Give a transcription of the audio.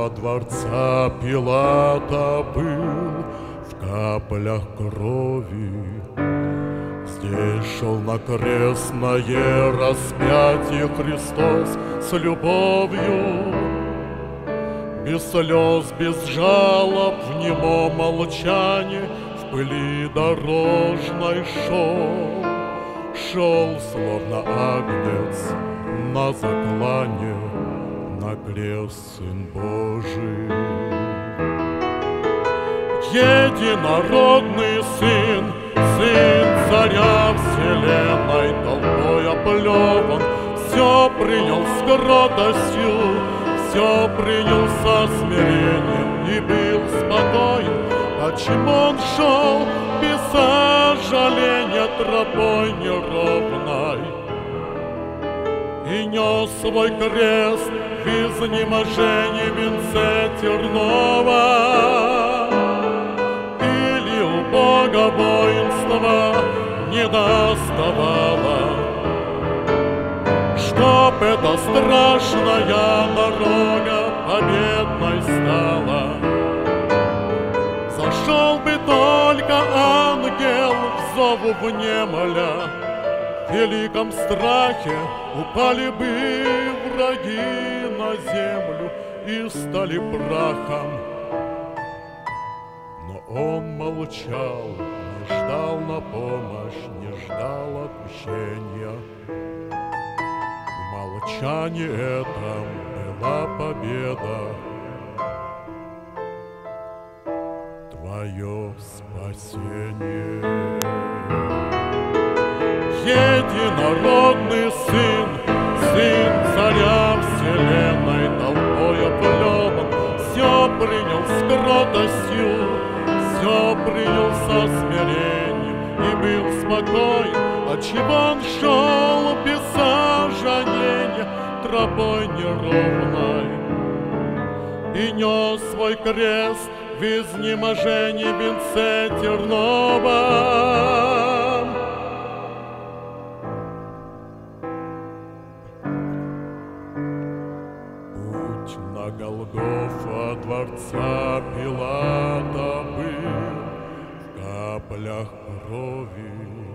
дворца Пилата был в каплях крови. Здесь шел на крестное распятие Христос с любовью, без слез, без жалоб, в немом молчании, в пыли дорожной шел, словно агнец на заклане, на крест Сын Божий. Единородный Сын, Сын Царя вселенной, толпой оплеван, все принял с кротостью, все принял со смирением и был спокоен. Почему он шел без сожаления тропой неровной и нес свой крест в изнеможении венце тернового? Или у Бога воинства не доставало, чтоб эта страшная дорога победной стала? Зашел бы только ангел в зову внемля, в великом страхе упали бы враги на землю и стали прахом. Но он молчал, не ждал на помощь, не ждал отмщения. В молчании этом была победа, твое спасение. Единородный Сын, Сын Царя вселенной, толпой оплеван, все принял с кротостью, все принял со смирением и был спокоен. Отчего он шел без сожаления тропой неровной и нес свой крест в изнеможении венце терновом? Путь на Голгофу от дворца Пилата был в каплях крови.